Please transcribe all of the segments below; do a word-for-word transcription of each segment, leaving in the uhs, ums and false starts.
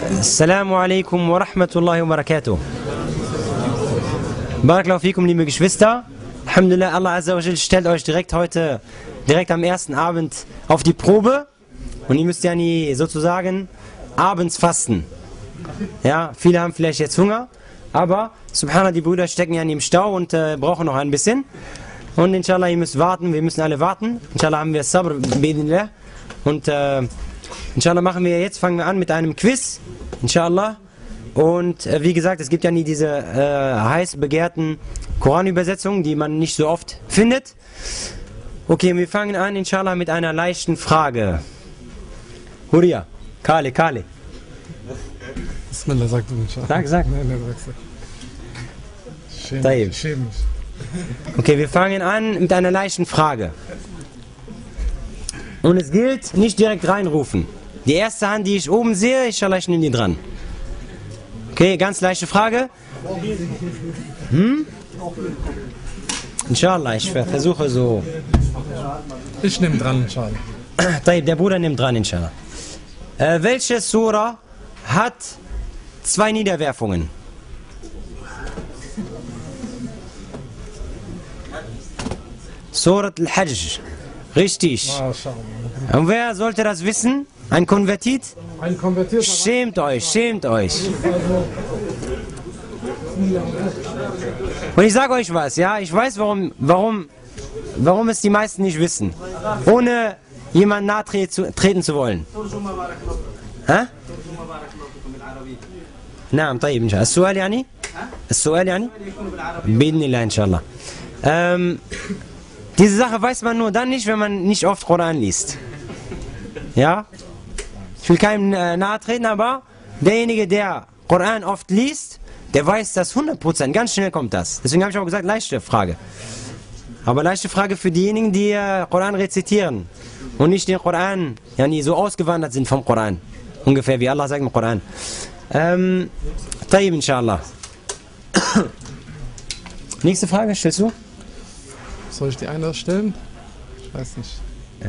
Assalamu alaikum wa rahmatullahi wa barakatuh. Barakallahu fikum, liebe Geschwister. Alhamdulillah, Allah Azza wa Jal stellt euch direkt heute, direkt am ersten Abend auf die Probe. Und ihr müsst ja nie sozusagen abends fasten. Ja, viele haben vielleicht jetzt Hunger, aber subhanallah, die Brüder stecken ja nie im Stau und äh, brauchen noch ein bisschen. Und inshallah, ihr müsst warten, wir müssen alle warten. Inshallah haben wir Sabr, bi'idhnillah. Und äh, inshallah machen wir jetzt, fangen wir an mit einem Quiz. Inshallah. Und äh, wie gesagt, es gibt ja nie diese äh, heiß begehrten Koranübersetzungen, die man nicht so oft findet. Okay, wir fangen an, inshallah, mit einer leichten Frage. Huria, Kale, Kale. Bismillah, sag du inshallah. Sag, sag. Nein, nein, sag's nicht. Schäm mich, schäm mich. Okay, wir fangen an mit einer leichten Frage. Und es gilt, nicht direkt reinrufen. Die erste Hand, die ich oben sehe, inshallah, ich nehme die dran. Okay, ganz leichte Frage. Hm? Inshallah, ich versuche so. Ich nehme dran, inshallah. Der Bruder nimmt dran, inshallah. Äh, welche Sura hat zwei Niederwerfungen? Surat al-Hajj. Richtig. Und wer sollte das wissen? Ein Konvertit? Ein Konvertierter. Schämt euch, schämt euch. Und ich sage euch was, ja, ich weiß, warum, warum, warum es die meisten nicht wissen. Ohne jemanden nahe treten zu wollen. ها؟ نعم طيب إن شاء الله. السؤال يعني؟ السؤال يعني؟ بإذن الله إن شاء الله. Ähm, diese Sache weiß man nur dann nicht, wenn man nicht oft Koran liest. Ja? Ich will keinem äh, nahe treten, aber derjenige, der Koran oft liest, der weiß das hundert Prozent. Ganz schnell kommt das. Deswegen habe ich auch gesagt, leichte Frage. Aber leichte Frage für diejenigen, die äh, Koran rezitieren und nicht den Koran, ja, nie so ausgewandert sind vom Koran. Ungefähr wie Allah sagt im Koran. Ähm, Tayyib, inshallah. Nächste Frage, stellst du? Soll ich die eine stellen? Ich weiß nicht. Äh.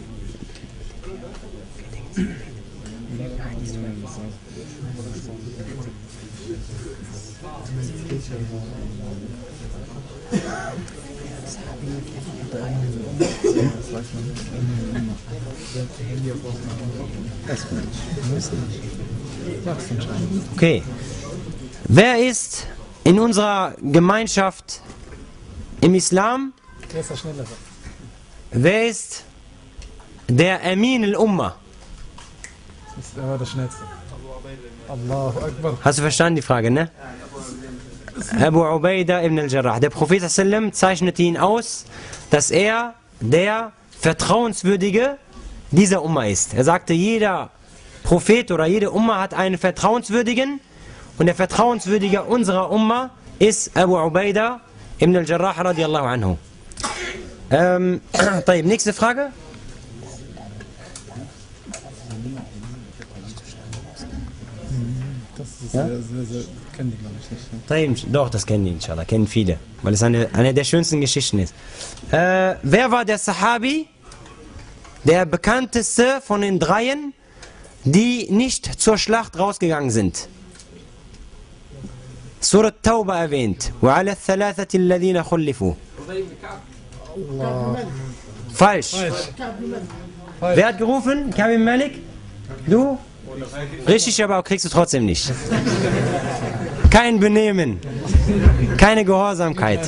Okay. Wer ist in unserer Gemeinschaft im Islam? Wer ist der Schnellere? Wer ist der Amin al-Umma? Er war der Schnellste. Allahu Akbar. Hast du verstanden die Frage, ne? Abu Ubaidah ibn al-Jarrah. Der Prophet sallam zeichnete ihn aus, dass er der Vertrauenswürdige dieser Umma ist. Er sagte, jeder Prophet oder jede Umma hat einen Vertrauenswürdigen und der Vertrauenswürdige unserer Umma ist Abu Ubaidah ibn al-Jarrah radiallahu anhu. Ähm, nächste Frage. Das ist ja? sehr, sehr, sehr, kennen die, glaube ich, nicht. Ne? Doch, das kennen die, inshallah, kennen viele, weil es eine, eine der schönsten Geschichten ist. Äh, wer war der Sahabi, der bekannteste von den dreien, die nicht zur Schlacht rausgegangen sind? Surat Tauba erwähnt. وَعَلَى الثَّلَاثَةِ الَّذِينَ خُلِّفُوا. Falsch. Falsch. Wer hat gerufen? Ka'b ibn Malik? Du? Richtig, aber kriegst du trotzdem nicht. Kein Benehmen. Keine Gehorsamkeit.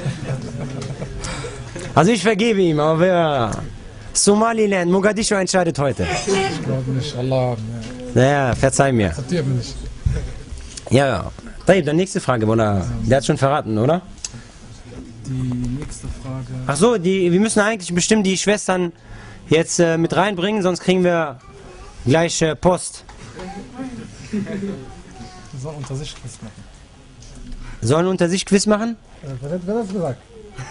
Also ich vergebe ihm, aber wer... Somaliland, Mogadischu entscheidet heute. Ich glaube nicht, Allah. Naja, verzeih mir. Akzeptiert mich nicht. Ja, ja. Dann nächste Frage, oder? Der hat schon verraten, oder? Die nächste Frage... Ach so, die, wir müssen eigentlich bestimmt die Schwestern jetzt äh, mit reinbringen, sonst kriegen wir gleich äh, Post. Wir sollen unter sich Quiz machen. Sollen unter sich Quiz machen? Äh, wer, hat, wer hat das gesagt?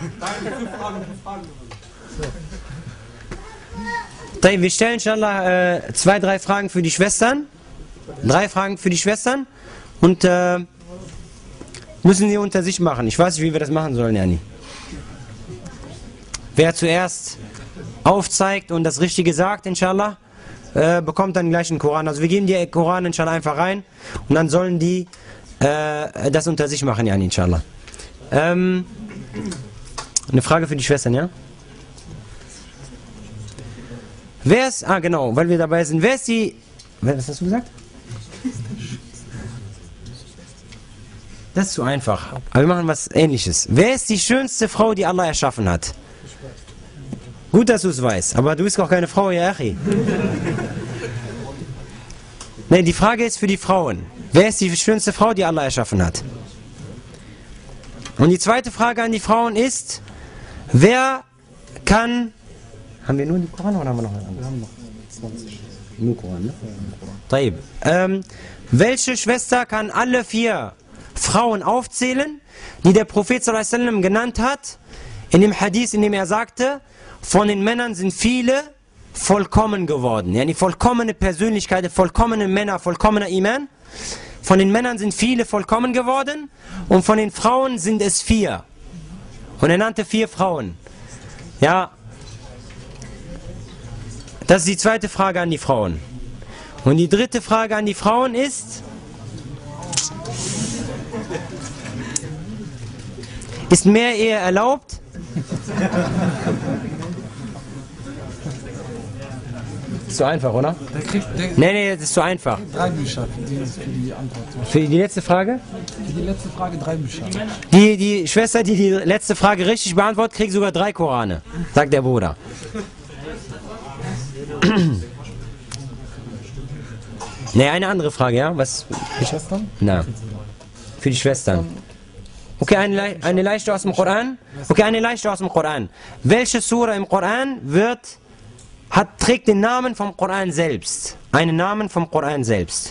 So. Wir stellen inshallah äh, zwei, drei Fragen für die Schwestern. Drei Fragen für die Schwestern. Und äh, müssen sie unter sich machen. Ich weiß nicht, wie wir das machen sollen, Jani. Wer zuerst aufzeigt und das Richtige sagt, inshallah, äh, bekommt dann gleich einen Koran. Also wir geben die Koran inshallah einfach rein und dann sollen die äh, das unter sich machen, ja, inshallah. Ähm, eine Frage für die Schwestern, ja? Wer ist, ah genau, weil wir dabei sind, wer ist die, was hast du gesagt? Das ist zu einfach, aber wir machen was Ähnliches. Wer ist die schönste Frau, die Allah erschaffen hat? Gut, dass du es weißt, aber du bist auch keine Frau, ja, Achi. Ne, die Frage ist für die Frauen. Wer ist die schönste Frau, die Allah erschaffen hat? Und die zweite Frage an die Frauen ist, wer kann... Haben wir nur die Koran oder haben wir noch eine andere? Wir haben noch zwanzig. Nur Koran, ne? Taib. Ähm, welche Schwester kann alle vier Frauen aufzählen, die der Prophet sallallahu alaihi wasallam genannt hat, in dem Hadith, in dem er sagte, von den Männern sind viele vollkommen geworden. Ja, die vollkommene Persönlichkeit, vollkommene Männer, vollkommener Iman. Von den Männern sind viele vollkommen geworden und von den Frauen sind es vier. Und er nannte vier Frauen. Ja, das ist die zweite Frage an die Frauen. Und die dritte Frage an die Frauen ist, ist mehr Ehe erlaubt? Ist zu einfach, oder? Der kriegt, der Nee, nee, das ist zu einfach. drei Bücher für die, für die Antwort. Für die letzte Frage? Für die letzte Frage drei Bücher. Die, die Schwester, die die letzte Frage richtig beantwortet, kriegt sogar drei Korane, sagt der Bruder. Ne, eine andere Frage, ja? Was? Die Schwestern? Na, für die Schwestern. Okay, eine, Le eine leichte aus dem Koran. Okay, eine leichte aus dem Koran. Welche Sura im Koran wird, hat, trägt den Namen vom Koran selbst? Einen Namen vom Koran selbst.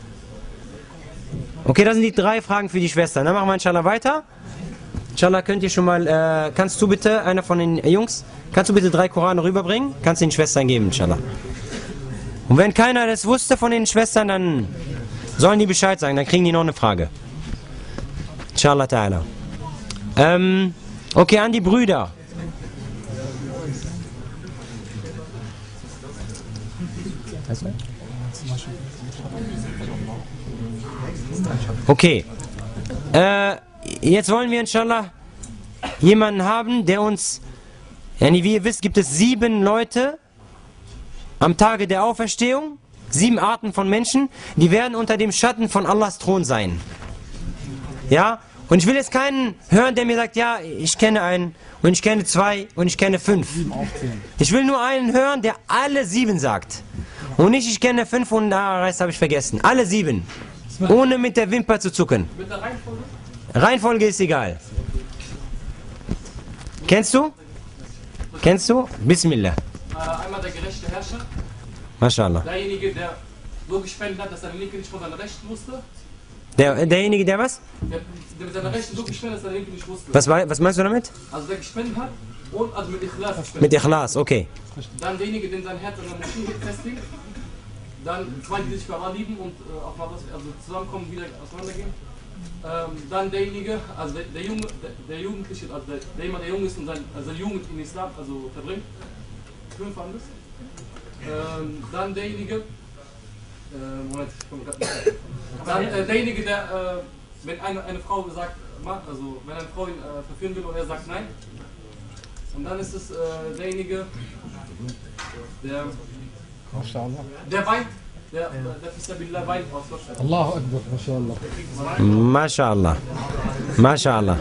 Okay, das sind die drei Fragen für die Schwestern. Dann machen wir inshallah weiter. Inshallah könnt ihr schon mal, äh, kannst du bitte, einer von den Jungs, kannst du bitte drei Korane rüberbringen? Kannst du den Schwestern geben, inshallah. Und wenn keiner das wusste von den Schwestern, dann sollen die Bescheid sagen, dann kriegen die noch eine Frage. Inshallah ta'ala. Ähm, okay, an die Brüder. Okay. Äh, jetzt wollen wir inshallah jemanden haben, der uns, ja, wie ihr wisst, gibt es sieben Leute am Tage der Auferstehung, sieben Arten von Menschen, die werden unter dem Schatten von Allahs Thron sein. Ja, und ich will jetzt keinen hören, der mir sagt, ja, ich kenne einen und ich kenne zwei und ich kenne fünf. Ich will nur einen hören, der alle sieben sagt. Und nicht, ich kenne fünf und ah, Rest habe ich vergessen. Alle sieben. Ohne mit der Wimper zu zucken. Mit der Reihenfolge? Reihenfolge ist egal. Kennst du? Kennst du? Bismillah. Einmal der gerechte Herrscher. Mashallah. Derjenige, der so gespendet hat, dass seine Linke nicht von seiner Rechten wusste. Der, derjenige, der was? Der, der mit seiner Rechten so gespendet hat, dass seine Linke nicht wusste. Was, war, was meinst du damit? Also der gespendet hat und also mit Ikhlas gespendet. Mit Ikhlas, okay. Dann derjenige, den sein Herz an der Moschee festlegt. Dann zwei, die sich für Allah lieben und äh, auch mal was, also zusammenkommen, wieder auseinandergehen. Ähm, dann derjenige, also der, der Junge, der, der Jugendliche, also der, der jemand, der jung ist und sein, also Jugend in Islam, also verbringt. Fünf anders. Ähm, dann derjenige, äh, Moment, ich komme gerade nicht. Dann äh, derjenige, der, äh, wenn eine, eine Frau sagt, also wenn eine Frau ihn äh, verführen will und er sagt nein. Und dann ist es äh, derjenige, der, der weint, der, der Fisabilillah weint aus Gott. Allahu Akbar, Mashallah. Mashallah. Mashallah.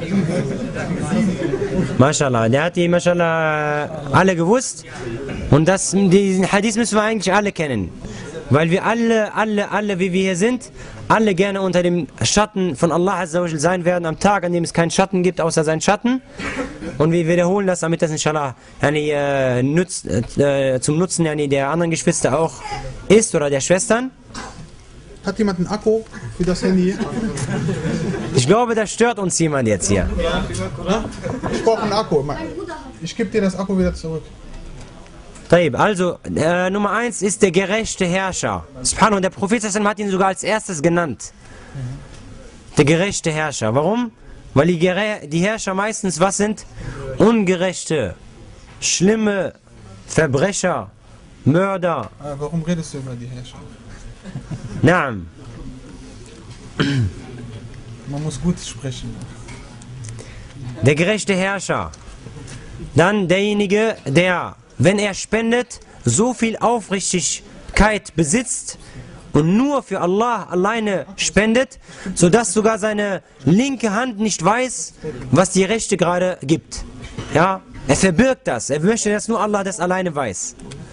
Mashallah. Der hat die Mashallah alle gewusst. Und das, diesen Hadith müssen wir eigentlich alle kennen. Weil wir alle, alle, alle, wie wir hier sind, alle gerne unter dem Schatten von Allah Azza wa Jal sein werden, am Tag, an dem es keinen Schatten gibt, außer seinen Schatten. Und wir wiederholen das, damit das inshallah yani, äh, nutz, äh, zum Nutzen yani, der anderen Geschwister auch ist oder der Schwestern. Hat jemand einen Akku für das Handy? Ich glaube, das stört uns jemand jetzt hier. Ich brauche einen Akku. Ich gebe dir das Akku wieder zurück. Also, äh, Nummer eins ist der gerechte Herrscher. Subhanallah, der Prophet hat ihn sogar als erstes genannt. Der gerechte Herrscher. Warum? Weil die, Gere die Herrscher meistens was sind? Ungerechte, schlimme Verbrecher, Mörder. Ah, warum redest du über die Herrscher? Naam. Man muss gut sprechen. Der gerechte Herrscher. Dann derjenige, der, wenn er spendet, so viel Aufrichtigkeit besitzt und nur für Allah alleine spendet, sodass sogar seine linke Hand nicht weiß, was die rechte gerade gibt. Ja, er verbirgt das. Er möchte, dass nur Allah das alleine weiß.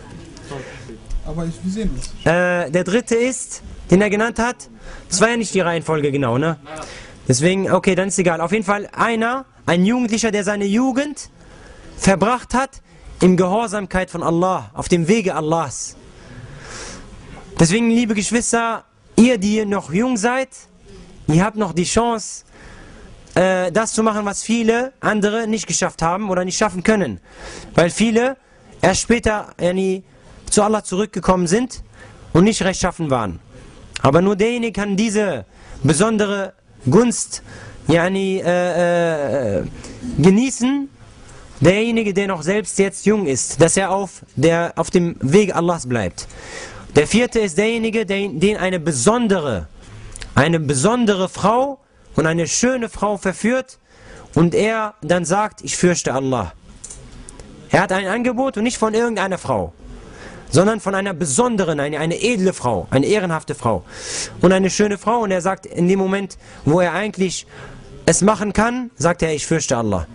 Aber ich, wir sehen es. Äh, der dritte ist, den er genannt hat, das war ja nicht die Reihenfolge genau, ne? Deswegen, okay, dann ist egal. Auf jeden Fall einer, ein Jugendlicher, der seine Jugend verbracht hat in Gehorsamkeit von Allah, auf dem Wege Allahs. Deswegen, liebe Geschwister, ihr, die ihr noch jung seid, ihr habt noch die Chance, äh, das zu machen, was viele andere nicht geschafft haben oder nicht schaffen können. Weil viele erst später yani, zu Allah zurückgekommen sind und nicht rechtschaffen waren. Aber nur derjenige kann diese besondere Gunst yani, äh, äh, genießen, derjenige, der noch selbst jetzt jung ist, dass er auf, der, auf dem Weg Allahs bleibt. Der vierte ist derjenige, der, den eine besondere, eine besondere Frau und eine schöne Frau verführt und er dann sagt, ich fürchte Allah. Er hat ein Angebot und nicht von irgendeiner Frau, sondern von einer besonderen, eine, eine edle Frau, eine ehrenhafte Frau und eine schöne Frau und er sagt in dem Moment, wo er eigentlich es machen kann, sagt er, ich fürchte Allah.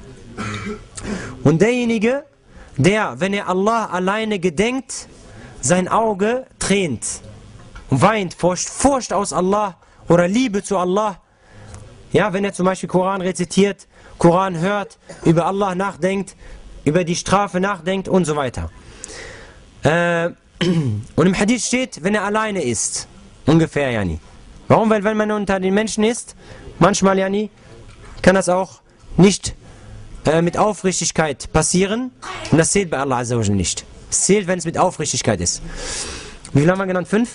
Und derjenige, der, wenn er Allah alleine gedenkt, sein Auge tränt, weint, forscht, Furcht aus Allah oder Liebe zu Allah. Ja, wenn er zum Beispiel Koran rezitiert, Koran hört, über Allah nachdenkt, über die Strafe nachdenkt und so weiter. Äh, und im Hadith steht, wenn er alleine ist, ungefähr, yani. Warum? Weil wenn man unter den Menschen ist, manchmal, yani, kann das auch nicht äh, mit Aufrichtigkeit passieren und das zählt bei Allah Azza wa Jalla nicht. Es zählt, wenn es mit Aufrichtigkeit ist. Wie viel haben wir genannt? Fünf?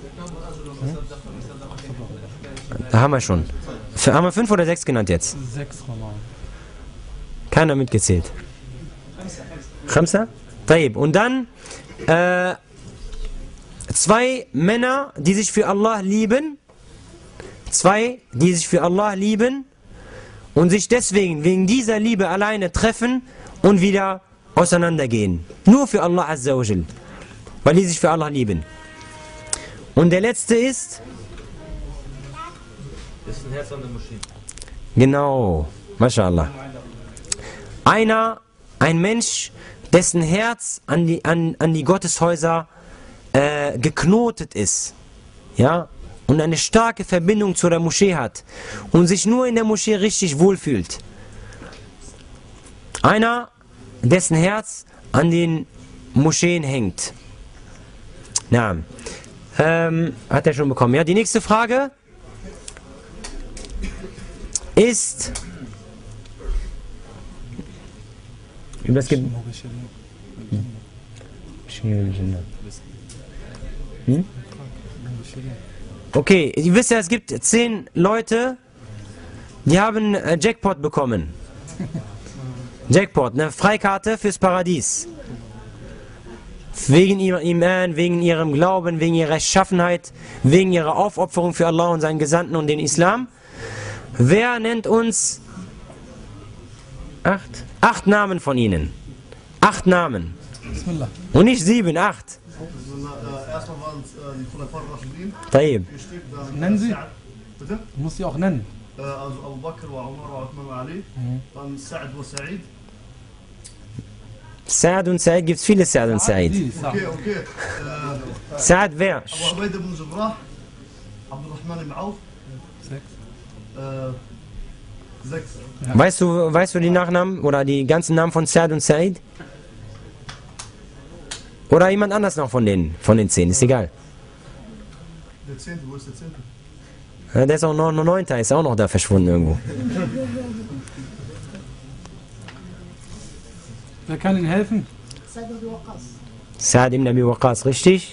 Da haben wir schon. F haben wir fünf oder sechs genannt jetzt? Sechs, Roman. Keiner mitgezählt. Khamsa? Taib. Und dann äh, zwei Männer, die sich für Allah lieben. Zwei, die sich für Allah lieben und sich deswegen wegen dieser Liebe alleine treffen und wieder auseinandergehen. Nur für Allah Azza wa Jal. Weil die sich für Allah lieben. Und der letzte ist... Das ist ein Herz an der Moschee. Genau. MashaAllah. Einer, ein Mensch, dessen Herz an die, an, an die Gotteshäuser äh, geknotet ist. Ja? Und eine starke Verbindung zu der Moschee hat. Und sich nur in der Moschee richtig wohlfühlt. Einer, dessen Herz an den Moscheen hängt. Na, ähm, hat er schon bekommen. Ja, die nächste Frage ist über das Ge hm? Okay, ihr wisst ja, es gibt zehn Leute, die haben äh, Jackpot bekommen. Jackpot, eine Freikarte fürs Paradies. Wegen ihrem Iman, wegen ihrem Glauben, wegen ihrer Rechtschaffenheit, wegen ihrer Aufopferung für Allah und seinen Gesandten und den Islam. Wer nennt uns acht, acht Namen von ihnen? Acht Namen. Bismillah. Und nicht sieben, acht. Erstmal waren es die Khulafa ar-Rashidin. Taib. Nennen Sie? Bitte? Du musst sie auch nennen. Also Abu Bakr, wa Umar, wa Uthman, wa Ali. Dann Sa'd wa Sa'id. Sa'd und Sa'id, gibt es viele Sa'd und Sa'id. Die, sag. Okay, okay. Sa'd wer? Abu Ubaid ibn Zubrah. Abdurrahman ibn Auf. Sechs. Sechs. Weißt du, weißt du die Nachnamen oder die ganzen Namen von Sa'd und Sa'id? Oder jemand anders noch von denen, von den zehn, ist egal. Der Zehnte, wo ist der Zehnte? Ja, der ist auch noch, noch neunter, ist auch noch da verschwunden irgendwo. Wer kann Ihnen helfen? Sa'd ibn Abi Waqqas, richtig?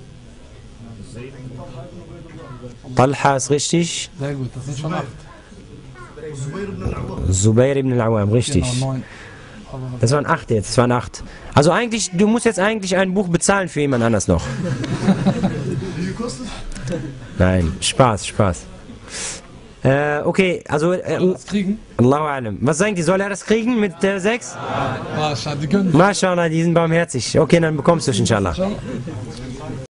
Talha ist richtig. Sehr gut, das sind schon acht. Zubair ibn al-Awwam. Zubair ibn al-Awwam, richtig. Genau, neun. Das waren acht jetzt, das waren acht. Also eigentlich, du musst jetzt eigentlich ein Buch bezahlen für jemand anders noch. Wie viel kostet? Nein, Spaß, Spaß. Äh, okay, also, äh, Das kriegen? Allahu alam. Was sagen die, soll er das kriegen mit der sechs? Ah, schade, die können. Mashallah, die sind barmherzig. Okay, dann bekommst du es, inshallah. Ciao.